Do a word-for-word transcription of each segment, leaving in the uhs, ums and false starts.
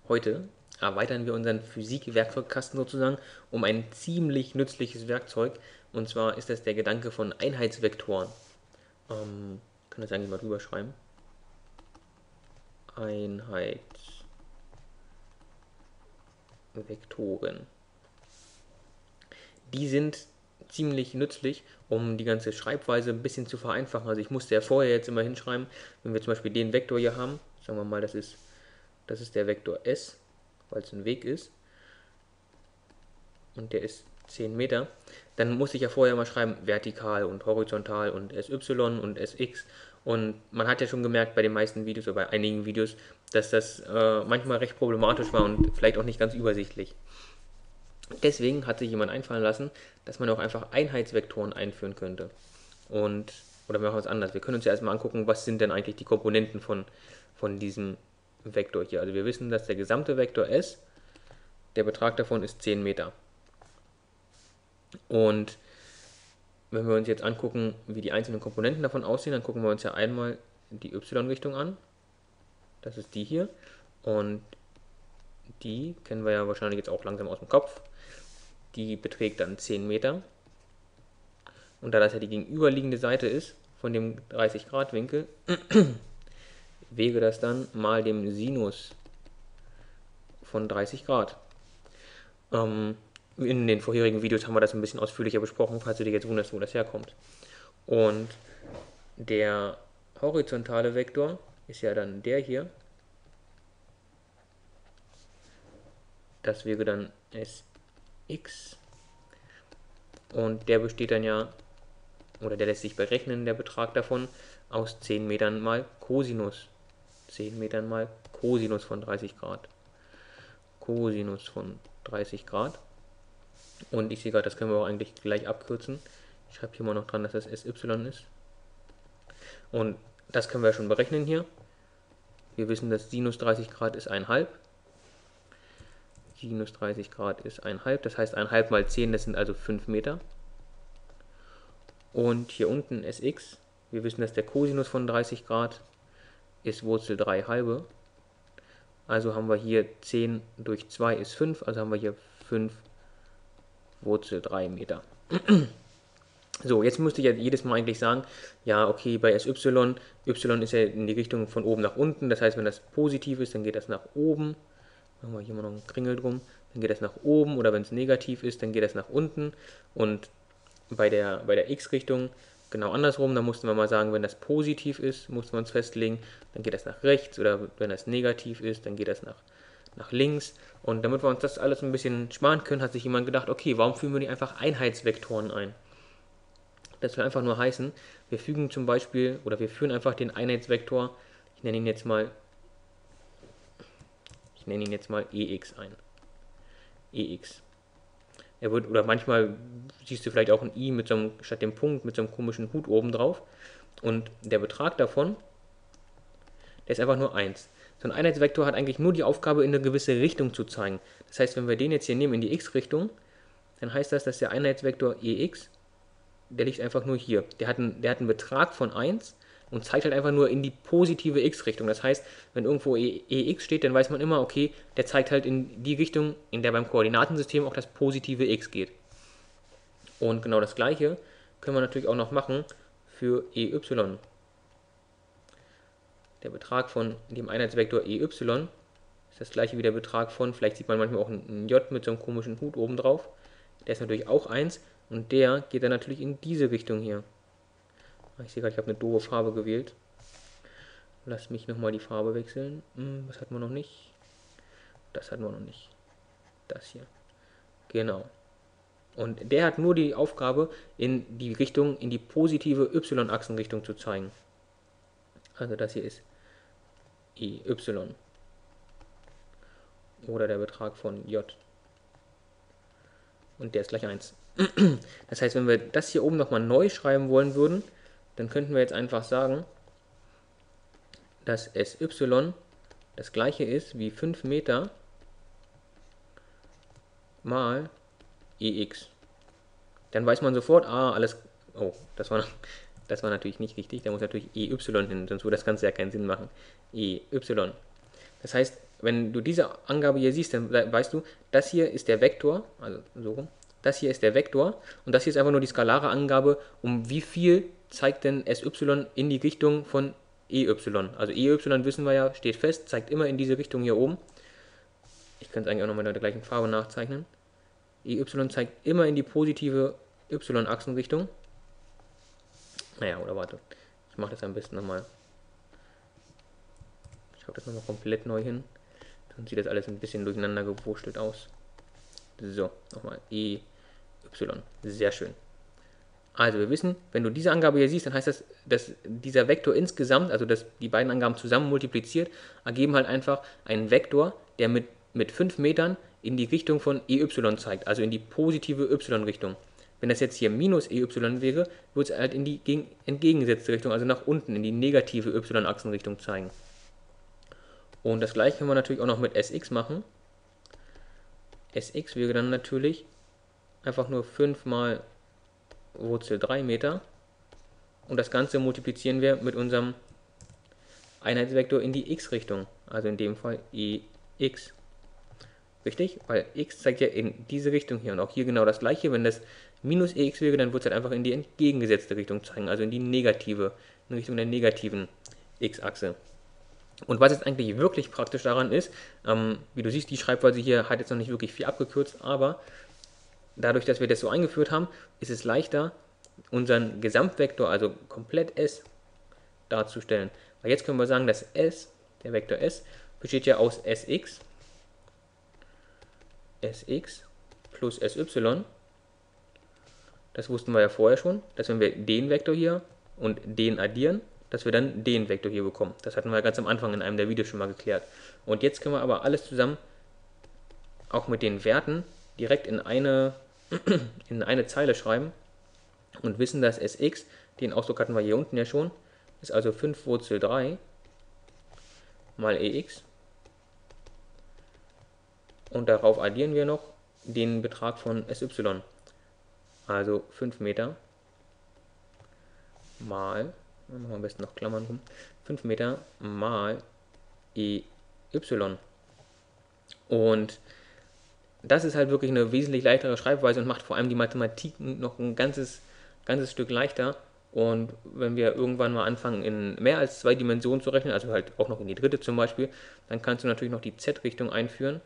Heute erweitern wir unseren Physik-Werkzeugkasten sozusagen um ein ziemlich nützliches Werkzeug. Und zwar ist das der Gedanke von Einheitsvektoren. Ähm, kann das eigentlich mal drüber schreiben? Einheitsvektoren. Die sind ziemlich nützlich, um die ganze Schreibweise ein bisschen zu vereinfachen. Also ich musste ja vorher jetzt immer hinschreiben, wenn wir zum Beispiel den Vektor hier haben, sagen wir mal, das ist, das ist der Vektor S, weil es ein Weg ist, und der ist zehn Meter, dann muss ich ja vorher mal schreiben vertikal und horizontal und S Y und S X. Und man hat ja schon gemerkt bei den meisten Videos oder bei einigen Videos, dass das äh, manchmal recht problematisch war und vielleicht auch nicht ganz übersichtlich. Deswegen hat sich jemand einfallen lassen, dass man auch einfach Einheitsvektoren einführen könnte. Und, oder wir machen es anders. Wir können uns ja erstmal angucken, was sind denn eigentlich die Komponenten von, von diesem Vektor hier. Also wir wissen, dass der gesamte Vektor S, der Betrag davon ist zehn Meter. Und wenn wir uns jetzt angucken, wie die einzelnen Komponenten davon aussehen, dann gucken wir uns ja einmal die y-Richtung an. Das ist die hier. Und die kennen wir ja wahrscheinlich jetzt auch langsam aus dem Kopf. Die beträgt dann zehn Meter. Und da das ja die gegenüberliegende Seite ist von dem dreißig Grad Winkel, wäre das dann mal dem Sinus von dreißig Grad. Ähm, in den vorherigen Videos haben wir das ein bisschen ausführlicher besprochen, falls du dir jetzt wunderst, wo das herkommt. Und der horizontale Vektor ist ja dann der hier. Das wäre dann S X. Und der besteht dann ja, oder der lässt sich berechnen, der Betrag davon, aus zehn Metern mal Cosinus. zehn Metern mal Cosinus von dreißig Grad. Cosinus von dreißig Grad. Und ich sehe gerade, das können wir auch eigentlich gleich abkürzen. Ich schreibe hier mal noch dran, dass das S Y ist. Und das können wir schon berechnen hier. Wir wissen, dass Sinus dreißig Grad ist eins Komma fünf. Sinus dreißig Grad ist eins Komma fünf. Das heißt, eins Komma fünf mal zehn, das sind also fünf Meter. Und hier unten S X. Wir wissen, dass der Cosinus von dreißig Grad ist Wurzel drei halbe. Also haben wir hier zehn durch zwei ist fünf. Also haben wir hier fünf Wurzel drei Meter. So, jetzt müsste ich ja jedes Mal eigentlich sagen, ja, okay, bei S Y, Y ist ja in die Richtung von oben nach unten. Das heißt, wenn das positiv ist, dann geht das nach oben. Machen wir hier mal noch einen Kringel drum. Dann geht das nach oben. Oder wenn es negativ ist, dann geht das nach unten. Und bei der, bei der X-Richtung genau andersrum. Da mussten wir mal sagen, wenn das positiv ist, mussten wir uns festlegen, dann geht das nach rechts. Oder wenn das negativ ist, dann geht das nach, nach links. Und damit wir uns das alles ein bisschen sparen können, hat sich jemand gedacht, okay, warum fügen wir nicht einfach Einheitsvektoren ein? Das soll einfach nur heißen, wir fügen zum Beispiel, oder wir führen einfach den Einheitsvektor, ich nenne ihn jetzt mal, ich nenne ihn jetzt mal E X ein. E X. Er wird, oder manchmal siehst du vielleicht auch ein I mit so einem, statt dem Punkt, mit so einem komischen Hut oben drauf. Und der Betrag davon, der ist einfach nur eins. So ein Einheitsvektor hat eigentlich nur die Aufgabe, in eine gewisse Richtung zu zeigen. Das heißt, wenn wir den jetzt hier nehmen in die x-Richtung, dann heißt das, dass der Einheitsvektor E X, der liegt einfach nur hier. Der hat einen, der hat einen Betrag von eins und zeigt halt einfach nur in die positive x-Richtung. Das heißt, wenn irgendwo E X steht, dann weiß man immer, okay, der zeigt halt in die Richtung, in der beim Koordinatensystem auch das positive x geht. Und genau das gleiche können wir natürlich auch noch machen für E Y. Der Betrag von dem Einheitsvektor E Y ist das gleiche wie der Betrag von, vielleicht sieht man manchmal auch ein J mit so einem komischen Hut oben drauf. Der ist natürlich auch eins und der geht dann natürlich in diese Richtung hier. Ich sehe gerade, ich habe eine doofe Farbe gewählt. Lass mich nochmal die Farbe wechseln. Hm, was hatten wir noch nicht? Das hatten wir noch nicht. Das hier. Genau. Und der hat nur die Aufgabe, in die Richtung, in die positive y-Achsenrichtung zu zeigen. Also das hier ist E Y. Oder der Betrag von J. Und der ist gleich eins. Das heißt, wenn wir das hier oben nochmal neu schreiben wollen würden, dann könnten wir jetzt einfach sagen, dass S Y das gleiche ist wie fünf Meter mal E X. Dann weiß man sofort, ah, alles, oh, das war, das war natürlich nicht richtig, da muss natürlich E Y hin, sonst würde das Ganze ja keinen Sinn machen. E Y. Das heißt, wenn du diese Angabe hier siehst, dann weißt du, das hier ist der Vektor, also so rum, das hier ist der Vektor und das hier ist einfach nur die skalare Angabe, um wie viel zeigt denn S y in die Richtung von E y. Also E y wissen wir ja, steht fest, zeigt immer in diese Richtung hier oben. Ich kann es eigentlich auch nochmal mit der gleichen Farbe nachzeichnen. E y zeigt immer in die positive y-Achsenrichtung. Naja, oder warte, ich mache das am besten nochmal. Ich schreibe das nochmal komplett neu hin. Dann sieht das alles ein bisschen durcheinander gewurstelt aus. So, nochmal E y. Sehr schön. Also wir wissen, wenn du diese Angabe hier siehst, dann heißt das, dass dieser Vektor insgesamt, also dass die beiden Angaben zusammen multipliziert, ergeben halt einfach einen Vektor, der mit, mit fünf Metern in die Richtung von E y zeigt, also in die positive y-Richtung. Wenn das jetzt hier minus E y wäre, würde es halt in die gegen, entgegengesetzte Richtung, also nach unten, in die negative y-Achsenrichtung zeigen. Und das gleiche können wir natürlich auch noch mit S x machen. S x wäre dann natürlich einfach nur fünf mal Wurzel drei Meter. Und das Ganze multiplizieren wir mit unserem Einheitsvektor in die x-Richtung. Also in dem Fall E x. Richtig? Weil x zeigt ja in diese Richtung hier. Und auch hier genau das gleiche. Wenn das minus E x wäre, dann würde es halt einfach in die entgegengesetzte Richtung zeigen. Also in die negative, in Richtung der negativen x-Achse. Und was jetzt eigentlich wirklich praktisch daran ist, ähm, wie du siehst, die Schreibweise hier hat jetzt noch nicht wirklich viel abgekürzt, aber dadurch, dass wir das so eingeführt haben, ist es leichter, unseren Gesamtvektor, also komplett S, darzustellen. Weil jetzt können wir sagen, dass S, der Vektor S, besteht ja aus Sx, Sx plus Sy. Das wussten wir ja vorher schon, dass wenn wir den Vektor hier und den addieren, dass wir dann den Vektor hier bekommen. Das hatten wir ganz am Anfang in einem der Videos schon mal geklärt. Und jetzt können wir aber alles zusammen, auch mit den Werten, direkt in eine, in eine Zeile schreiben und wissen, dass Sx, den Ausdruck hatten wir hier unten ja schon, ist also fünf Wurzel drei mal Ex. Und darauf addieren wir noch den Betrag von Sy. Also fünf Meter mal, machen wir am besten noch Klammern rum, fünf Meter mal E y. Und das ist halt wirklich eine wesentlich leichtere Schreibweise und macht vor allem die Mathematik noch ein ganzes, ganzes Stück leichter. Und wenn wir irgendwann mal anfangen, in mehr als zwei Dimensionen zu rechnen, also halt auch noch in die dritte zum Beispiel, dann kannst du natürlich noch die Z-Richtung einführen.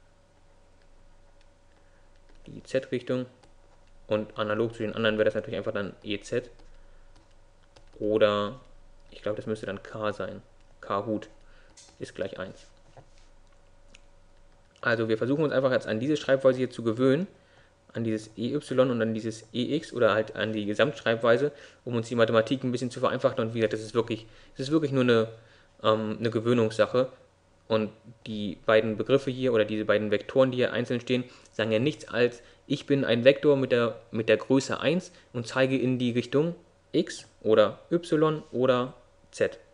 Die Z-Richtung. Und analog zu den anderen wäre das natürlich einfach dann E z. Oder, ich glaube, das müsste dann K sein. K Hut ist gleich eins. Also wir versuchen uns einfach jetzt an diese Schreibweise hier zu gewöhnen, an dieses E y und an dieses E x oder halt an die Gesamtschreibweise, um uns die Mathematik ein bisschen zu vereinfachen. Und wie gesagt, das ist wirklich, das ist wirklich nur eine, ähm, eine Gewöhnungssache. Und die beiden Begriffe hier oder diese beiden Vektoren, die hier einzeln stehen, sagen ja nichts als, ich bin ein Vektor mit der, mit der Größe eins und zeige in die Richtung x oder y oder z.